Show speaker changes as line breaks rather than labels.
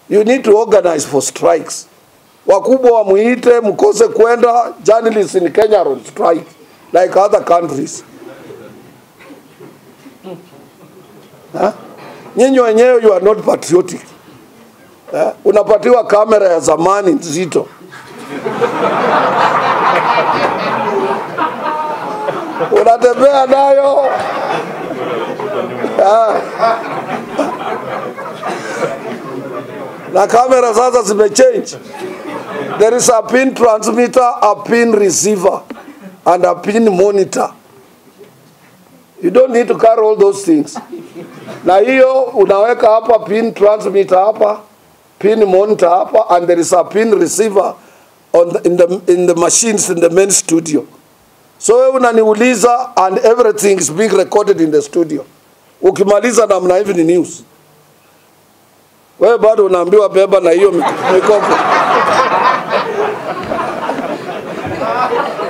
You need to organize for strikes. Wakubwa wamuite mkose kwenda, journalists in Kenya on strike like other countries. Nyinyi wenyewe you are not patriotic. Unapatiwa kamera ya zamani nzito. Unatembea nayo. Na kamera sasa zimechange. There is a pin transmitter, a pin receiver, and a pin monitor. You don't need to carry all those things. Na hiyo unaweka hapa pin transmitter hapa, pin monitor hapa, and there is a pin receiver on in the machines in the main studio. So wewe unaniuliza and everything is being recorded in the studio. Ukimaliza namna hivi ni news. Wewe bado unaambiwa beba na hiyo mikopo.